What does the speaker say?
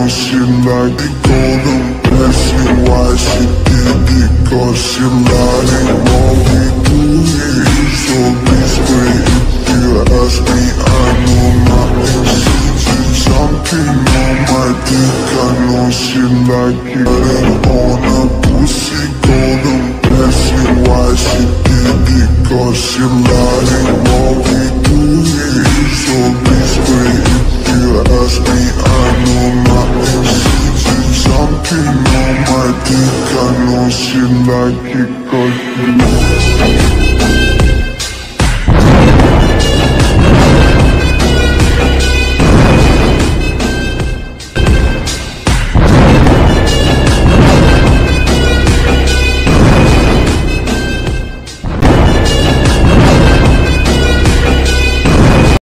know she like it. Golden blessing, why she did it? Cause she like it. What we do here is so discreet. If you ask me, I know nothing. She's something on my dick, I know she like it. Put on her pussy, golden blessing, why she did it? Cause she like it. What we do here is so discreet. If you ask me, I know nothing. She's something on my dick, I know she like it. Cause